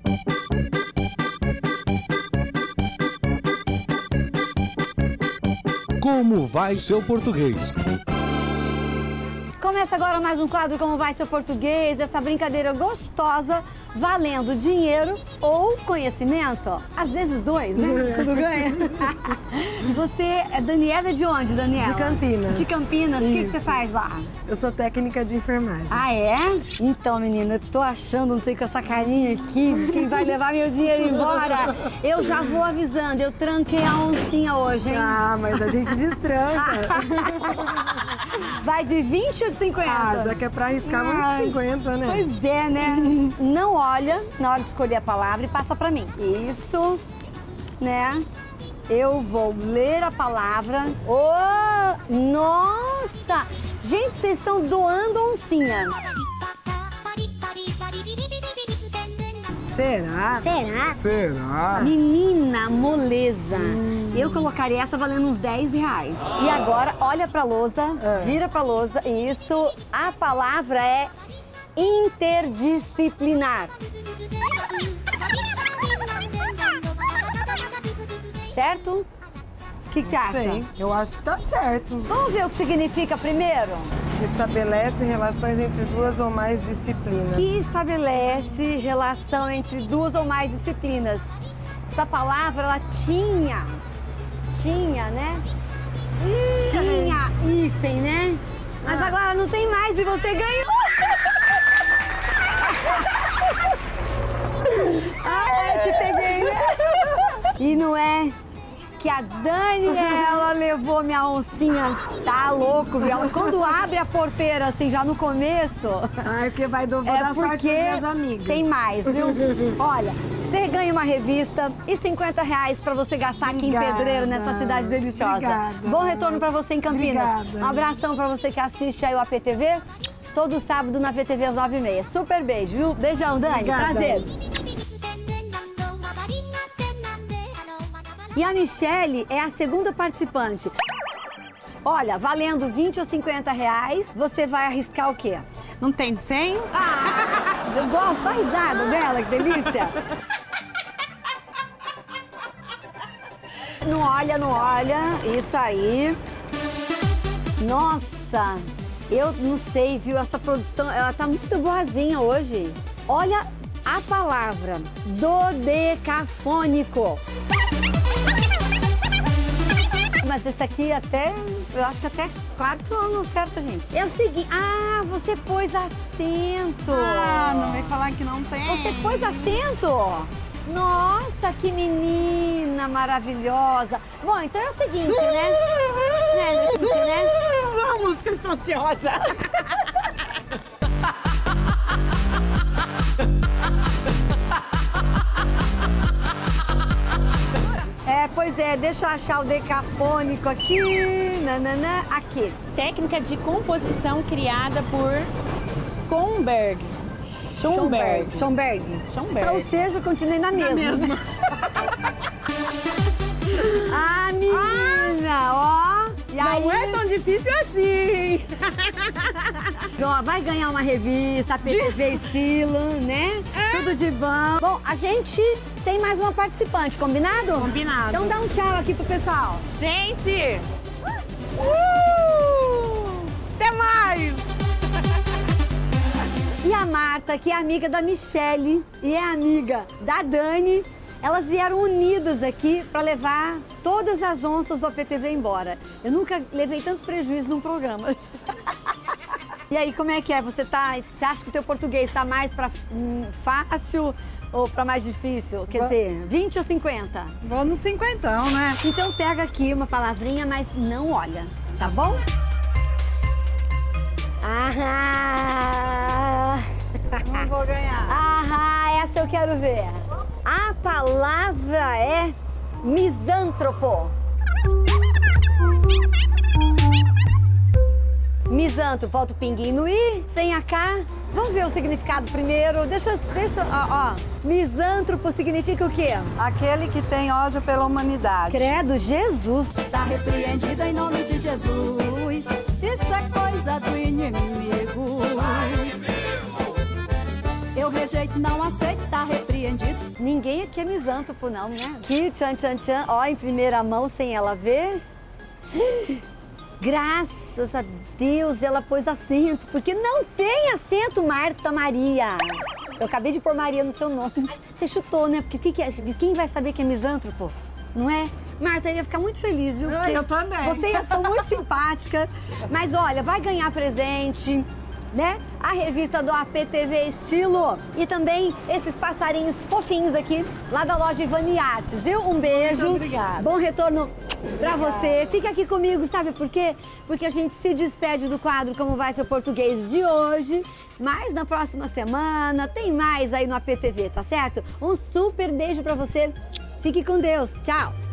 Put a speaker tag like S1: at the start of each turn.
S1: Como vai seu português?
S2: Começa agora mais um quadro Como Vai Seu Português, essa brincadeira gostosa, valendo dinheiro ou conhecimento. Às vezes dois, né? Quando ganha. Você é Daniela de onde, Daniela?
S3: De Campinas.
S2: De Campinas. O que você faz lá?
S3: Eu sou técnica de enfermagem.
S2: Ah, é? Então, menina, eu tô achando, não sei, com essa carinha aqui, de quem vai levar meu dinheiro embora. Eu já vou avisando, eu tranquei a oncinha hoje, hein?
S3: Ah, mas a gente destranca.
S2: Vai de 20 ou de 50?
S3: Ah, já que é pra arriscar, vamos de 50, né?
S2: Pois é, né? Não olha na hora de escolher a palavra e passa pra mim. Isso, né? Eu vou ler a palavra. Oh, nossa! Gente, vocês estão doando oncinha.
S3: Será?
S2: Será?
S1: Será?
S2: Menina, moleza. Eu colocaria essa valendo uns 10 reais. E agora, olha pra lousa, vira pra lousa. Isso, a palavra é interdisciplinar. Certo? O que você acha?
S3: Sei, eu acho que tá certo.
S2: Vamos ver o que significa primeiro?
S3: Estabelece relações entre duas ou mais disciplinas.
S2: Que estabelece relação entre duas ou mais disciplinas. Essa palavra, ela tinha, né? Tinha hífen, né? Mas agora não tem mais e você ganhou! Ah, eu te peguei, né? E não é que a Daniela levou minha oncinha. Tá louco, viu? Ela, quando abre a porteira, assim, já no começo...
S3: Ah, é porque vai dar sorte das minhas amigas.
S2: Tem mais, viu? Olha, você ganha uma revista e 50 reais pra você gastar aqui em Pedreiro, nessa cidade deliciosa.
S3: Obrigada.
S2: Bom retorno pra você em Campinas.
S3: Obrigada.
S2: Um abração pra você que assiste aí o APTV. Todo sábado na VTV às 9h30. Super beijo, viu? Beijão, Dani.
S3: Obrigada.
S2: Prazer. E a Michele é a segunda participante. Olha, valendo 20 ou 50 reais, você vai arriscar o quê?
S4: Não tem 100?
S2: Ah, eu gosto da risada dela, que delícia. Não olha, não olha. Isso aí. Nossa, eu não sei, viu? Essa produção, ela tá muito boazinha hoje. Olha a palavra, dodecafônico. Mas esse aqui até, eu acho que até 4 anos certo, gente. É o seguinte, você pôs acento.
S4: Ah, não vem falar que não tem.
S2: Você pôs acento? Nossa, que menina maravilhosa. Bom, então é o seguinte, né?
S4: Vamos, que eu estou ansiosa.
S2: Pois é, deixa eu achar o decafônico aqui, aqui.
S4: Técnica de composição criada por Schomberg.
S2: Ou seja, eu continuei na mesma. Ah, menina, ó. E aí?
S4: Não é tão difícil assim.
S2: Ó, vai ganhar uma revista, PTV Estilo, né? Tudo de bom. Bom, a gente tem mais uma participante, combinado?
S4: Combinado.
S2: Então dá um tchau aqui pro pessoal.
S4: Gente! Até mais!
S2: E a Marta, que é amiga da Michele e é amiga da Dani, elas vieram unidas aqui para levar todas as onças do APTV embora. Eu nunca levei tanto prejuízo num programa. E aí, como é que é? Você acha que o teu português tá mais para fácil ou para mais difícil? Quer dizer, 20 ou 50?
S3: Vou no 50, né?
S2: Então pega aqui uma palavrinha, mas não olha, tá bom?
S3: Não vou ganhar.
S2: Essa eu quero ver. A palavra é misântropo. Misântropo, falta o pinguinho no i, vem cá. Vamos ver o significado primeiro. Deixa, ó. Misântropo significa o quê?
S3: Aquele que tem ódio pela humanidade.
S2: Credo, Jesus.
S5: Tá repreendido em nome de Jesus. Isso é coisa do inimigo. Eu rejeito, não aceito, tá repreendido
S2: Ninguém aqui é misântropo, não, né? Aqui, tchan, tchan, tchan, ó, em primeira mão, sem ela ver. Graças a Deus, ela pôs acento, porque não tem acento, Marta Maria. Eu acabei de pôr Maria no seu nome. Você chutou, né? Porque de quem vai saber que é misântropo? Não é? Marta, eu ia ficar muito feliz, viu?
S6: Eu também.
S2: Vocês são muito simpáticas. Mas olha, vai ganhar presente, né? A revista do APTV Estilo e também esses passarinhos fofinhos aqui, lá da loja Ivani Artes, viu? Um beijo.
S6: Muito obrigada.
S2: Bom retorno pra você. Fica aqui comigo, sabe por quê? Porque a gente se despede do quadro Como Vai Seu Português de hoje, mas na próxima semana tem mais aí no APTV, tá certo? Um super beijo pra você. Fique com Deus. Tchau.